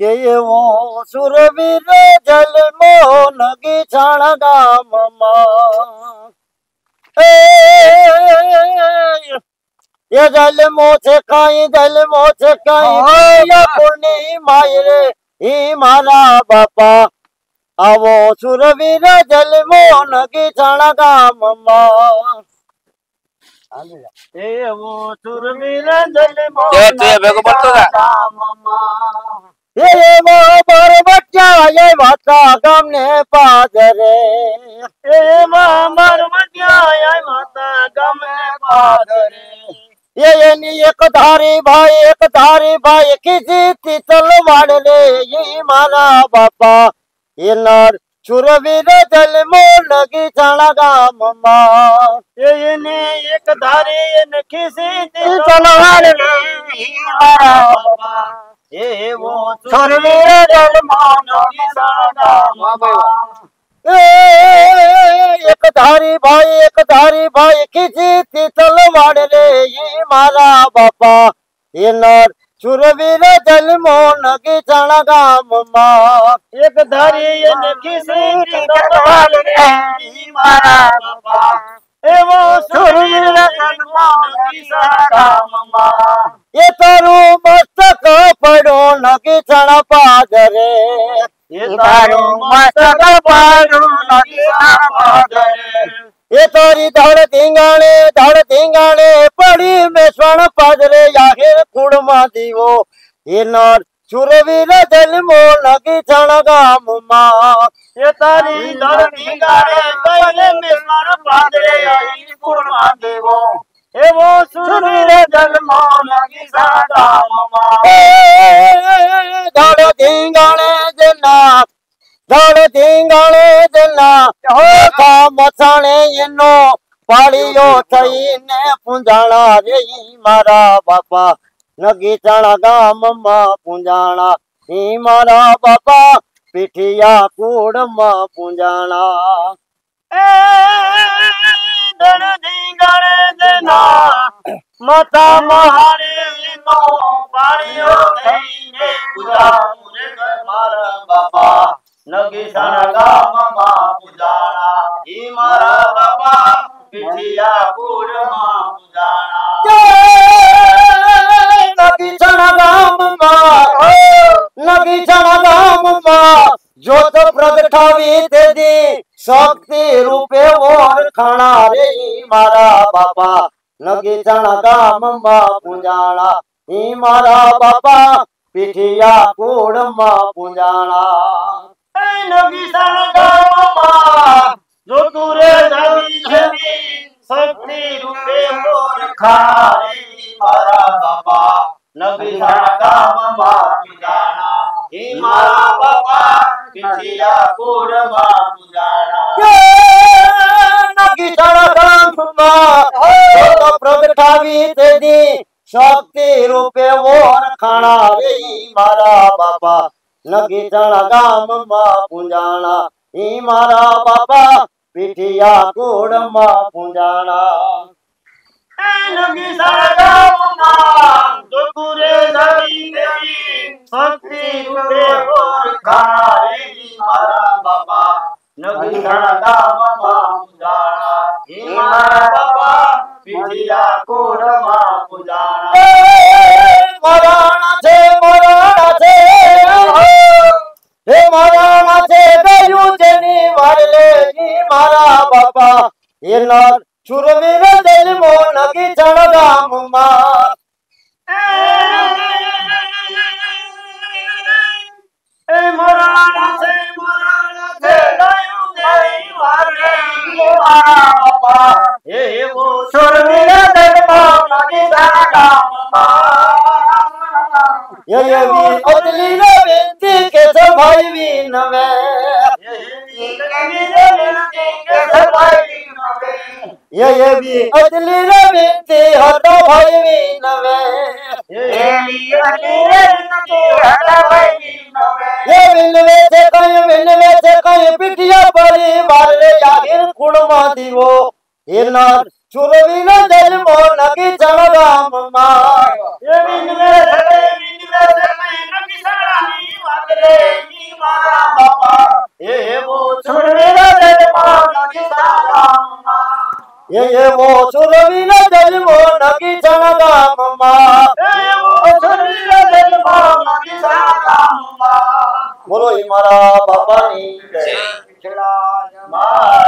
કે એવો સુરવીર જલમો નગી છાણ ગામમાં એ જલમો છે કાઈ પુણ્ય માય રે ઈ મારા બાપા આવો સુરવીર જલમો નગી છાણ ગામમાં એવો સુરવીર જલમો એવો બરબટિયા માતા ગામને પાદરે એમાં બરબટિયા માતા ગામને પાદરે એની એક ધારી ભાઈ કીધી તલવાડ રે ઈ મારા બાપા એનાર સુરવીર જલમો નગી છાણા ગામમાં એને એક ધારી એને ખીસી તલવાડ રે ઈ મારા બાપા એવો સુરવીર જલમો નગી છાણા ગામમાં એક ધારી ભાઈ કીધી તલવાડ રે ઈ મારા બાપા એનાર સુરવીર જલમો નગી છાણા ગામમાં એક ધારી એને ખીસી તલવાડ રે ઈ મારા બાપા એવો સુરવીર જલમો નગી છાણા ગામમાં એ તારું મસ્તક પડ્યો નગી છાણા પાદરે એ તારું મસ્તક પડ્યો નગી છાણા પાદરે એ તારી ધડ ધીંગાણે પડી મેસણ પાદરે આખેર કુળમાં દીવો એનાર સુરવીર જલમો નગી છાણા ગામમાં એ તારી ધડ ધીંગાણે પડી મેસણ પાદરે આખેર કુળમાં દીવો એવો સુરવીર જલમો નગી છાણા ગામમાં ધડ ધીંગાણે જના હોખા મથાણે એનો પાળીયો થઈને પૂંજાણા રે ઈ મારા બાપા નગી છાણા ગામમાં પૂંજાણા ઈ મારા બાપા પીઠિયા કુળમાં પૂંજાણા ધડ ધીંગાણે જના માતા મહારે એનો પાળીયો થઈને પૂંજાણું રે મારા બાપા નગી છાણા ગામમાં પૂજાણા ઈ મારા બાપા પીઠિયા કુળમાં પૂજાણા નગી છાણા ગામમાં જ્યોત પ્રગટાવી તેદી શક્તિ રૂપે ઓળખાણા રે ઈ મારા બાપા નગી છાણા ગામમાં પૂજાણા ઈ મારા બાપા પીઠિયા કુળમાં પૂજાણા નગી છાણા ગામમાં જોતું રે જાવી છેની શક્તિ રૂપે ઓળખાણા રે ઈ મારા બાપા નગી છાણા ગામમાં પૂજાણા ઈ મારા બાપા પીઠિયા કુળમાં પૂજાણા નગી છાણા ગામમાં પ્રગટાવી તેદી શક્તિ રૂપે ઓળખાણા રે ઈ મારા બાપા નગી છાણા ગામમાં પૂંજાણા ઈ મારા બાપા પીઠિયા કુળમાં પૂંજાણા નગી છાણા ગામમાં જોતું રે જાવી છેની શક્તિ રૂપે ઓળખાણા રે ઈ મારા બાપા નગી છાણા ગામમાં પૂંજાણા ઈ મારા બાપા પીઠિયા કુળમાં પૂજાણા મરાણા છે હે મરાણા છે ગયું જેની વારલે ઈ મારા બાપા એનાર સુરવીર જલમો નગી છાણા ગામમાં એ મરાણા છે ગયું જેની વારલે ઈ મારા બાપા એવો સુરવીર જલમો નગી છાણા ગામમાં એવી અદલી રે વિનતી કે ભાઈ વિનવે એવી અદલી રે વિનતી હતો ભાઈ વિનવે વિનવે છે કઈ પીઠિયા પડી મારે આખીર કુળમાં દીવો એનાર સુરવીર જલમો નગી છાણા ગામમાં ये वो सुरवीर जन्मो नकी चणगा मम्मा बोलो ही मारा बापा नी